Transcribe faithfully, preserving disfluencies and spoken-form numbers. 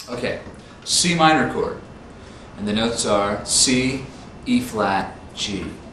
Okay, C minor chord. And the notes are C, E flat, G.